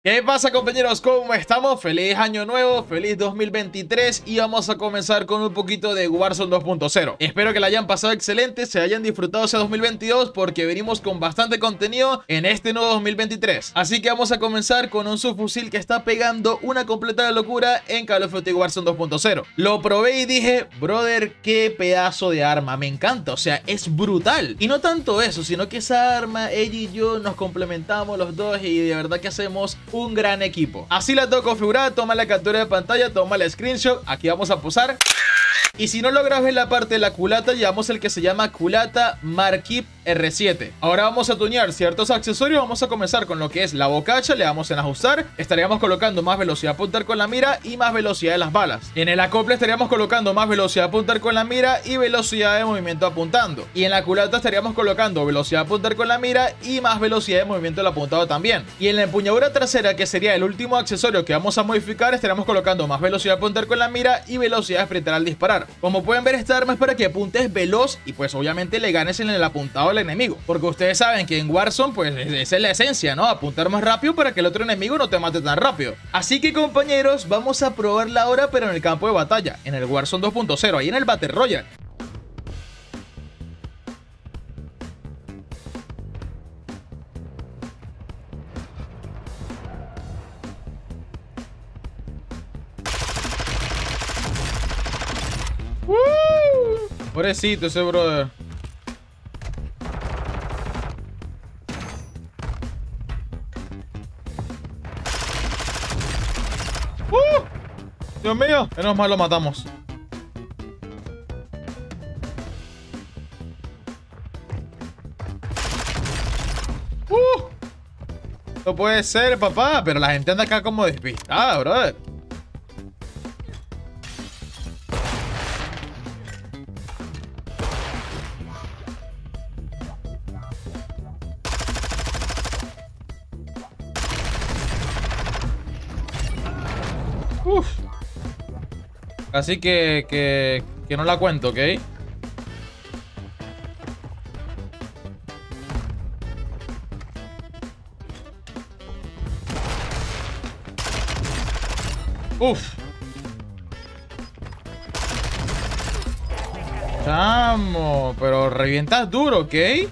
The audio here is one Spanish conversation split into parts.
¿Qué pasa, compañeros? ¿Cómo estamos? Feliz año nuevo, feliz 2023 y vamos a comenzar con un poquito de Warzone 2.0. Espero que la hayan pasado excelente, se hayan disfrutado ese 2022 porque venimos con bastante contenido en este nuevo 2023. Así que vamos a comenzar con un subfusil que está pegando una completa locura en Call of Duty Warzone 2.0. Lo probé y dije, brother, qué pedazo de arma, me encanta, o sea, es brutal. Y no tanto eso, sino que esa arma, ella y yo nos complementamos los dos y de verdad que hacemos un gran equipo. Así la tengo configurada, toma la captura de pantalla, toma el screenshot, aquí vamos a posar. Y si no logras ver la parte de la culata, llevamos el que se llama culata Marquip R7. Ahora vamos a tunear ciertos accesorios. Vamos a comenzar con lo que es la bocacha. Le damos en ajustar. Estaríamos colocando más velocidad a apuntar con la mira y más velocidad de las balas. En el acople estaríamos colocando más velocidad a apuntar con la mira y velocidad de movimiento apuntando. Y en la culata estaríamos colocando velocidad a apuntar con la mira y más velocidad de movimiento del apuntado también. Y en la empuñadura trasera, que sería el último accesorio que vamos a modificar, estaríamos colocando más velocidad a apuntar con la mira y velocidad de sprintar al disparar. Como pueden ver, esta arma es para que apuntes veloz y pues obviamente le ganes en el apuntado al enemigo, porque ustedes saben que en Warzone pues esa es la esencia, ¿no? Apuntar más rápido para que el otro enemigo no te mate tan rápido. Así que, compañeros, vamos a probarla ahora, pero en el campo de batalla, en el Warzone 2.0, ahí en el Battle Royale. Pobrecito ese brother. Dios mío, menos mal lo matamos. No puede ser, papá. Pero la gente anda acá como despistada, brother. Así que no la cuento, ¿ok? Uf. Chamo, pero revientas duro, ¿ok? Eres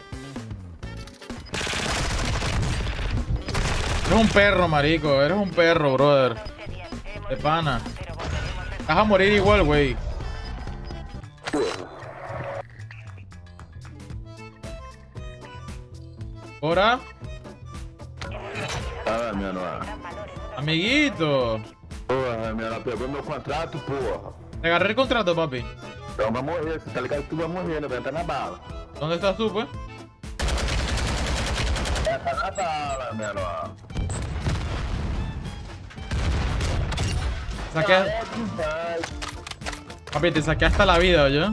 un perro, marico. Eres un perro, brother. De pana. Vas a morir igual, güey. ¿Ahora? Ah, minha nossa. Amiguito. Porra, minha pegou meu contrato, porra. Te agarré el contrato, papi. Então vai morrer, você tá ligado que tu vai morrer, né? Vai entrar na bala. ¿Dónde estás tú, pues? Entra na bala, menor. Saqué... Papi, te saqué hasta la vida, ¿oye?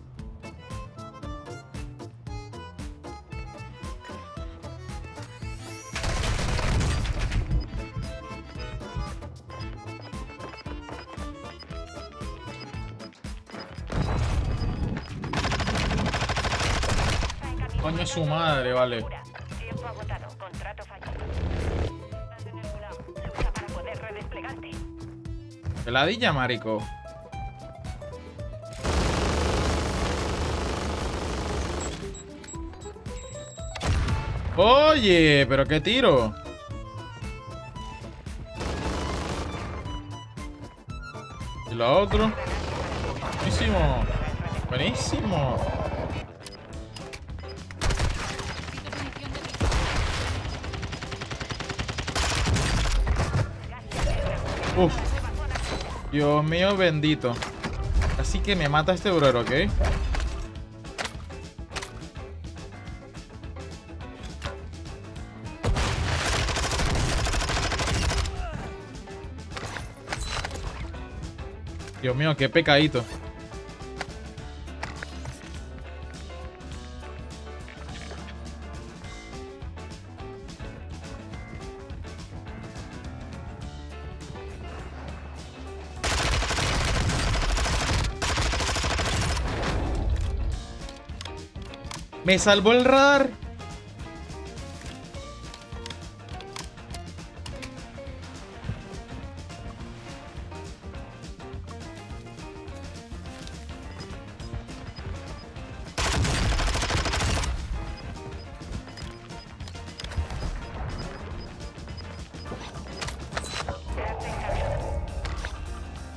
Coño, su madre, vale. Tiempo agotado, contrato fallido. Lucha para poder redesplegarte. Peladilla, marico. Oye, pero qué tiro. Y lo otro. Buenísimo. Buenísimo. Uf. Dios mío bendito. Así que me mata este brother, ¿ok? Dios mío, qué pecadito. Me salvó el radar.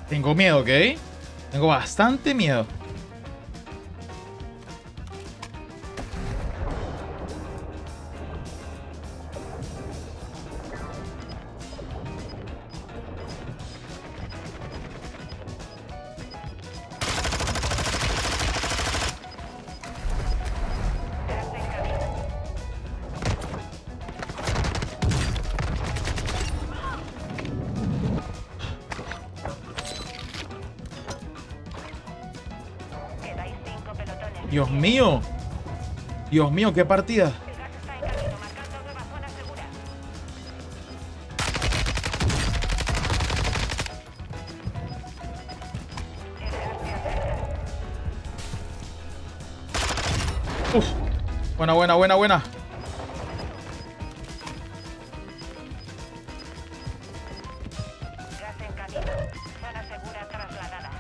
Tengo miedo, ¿ok? Tengo bastante miedo. Quedáis 5 pelotones. Dios mío. Dios mío, qué partida. El gas está en camino, marcando nueva zona segura. El gas se acerca. Uf. Buena, buena, buena, buena. Gas en camino. Zona segura trasladada.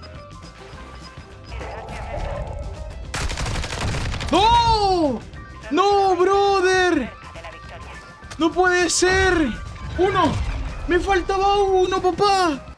El gas se acerca. ¡No! ¡No, brother! Cerca de la victoria. ¡No puede ser! ¡Uno! ¡Me faltaba uno, papá!